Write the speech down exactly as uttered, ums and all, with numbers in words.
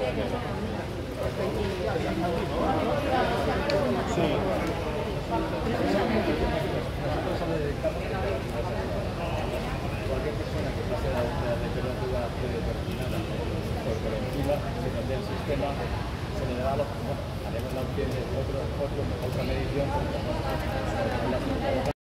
Cualquier persona que pase la temperatura predeterminada por encima, se cambia el sistema, se le dará la opción, haremos la opción de otro, otro, otra medición.